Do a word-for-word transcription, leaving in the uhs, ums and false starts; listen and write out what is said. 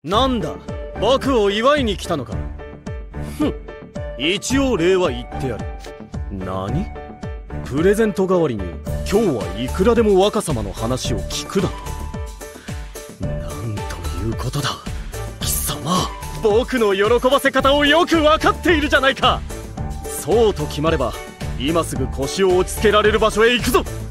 なんだ、僕を祝いに来たのか。ふん、一応礼は言ってやる。何？プレゼント代わりに今日はいくらでも若様の話を聞くだと。なんということだ。貴様、僕の喜ばせ方をよく分かっているじゃないか。そうと決まれば今すぐ腰を落ち着けられる場所へ行くぞ。